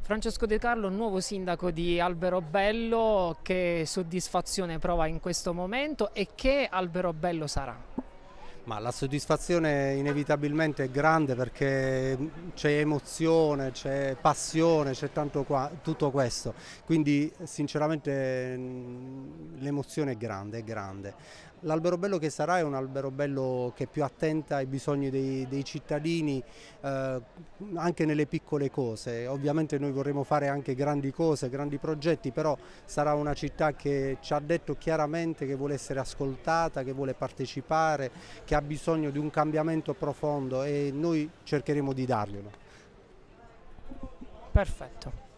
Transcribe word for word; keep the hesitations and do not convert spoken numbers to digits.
Francesco De Carlo, nuovo sindaco di Alberobello, che soddisfazione prova in questo momento e che Alberobello sarà? Ma la soddisfazione inevitabilmente è grande perché c'è emozione, c'è passione, c'è tanto qua, tutto questo, quindi sinceramente l'emozione è grande, è grande. L'Alberobello che sarà è un Alberobello che è più attenta ai bisogni dei, dei cittadini, eh, anche nelle piccole cose. Ovviamente noi vorremmo fare anche grandi cose, grandi progetti, però sarà una città che ci ha detto chiaramente che vuole essere ascoltata, che vuole partecipare, che ha bisogno di un cambiamento profondo e noi cercheremo di darglielo. Perfetto.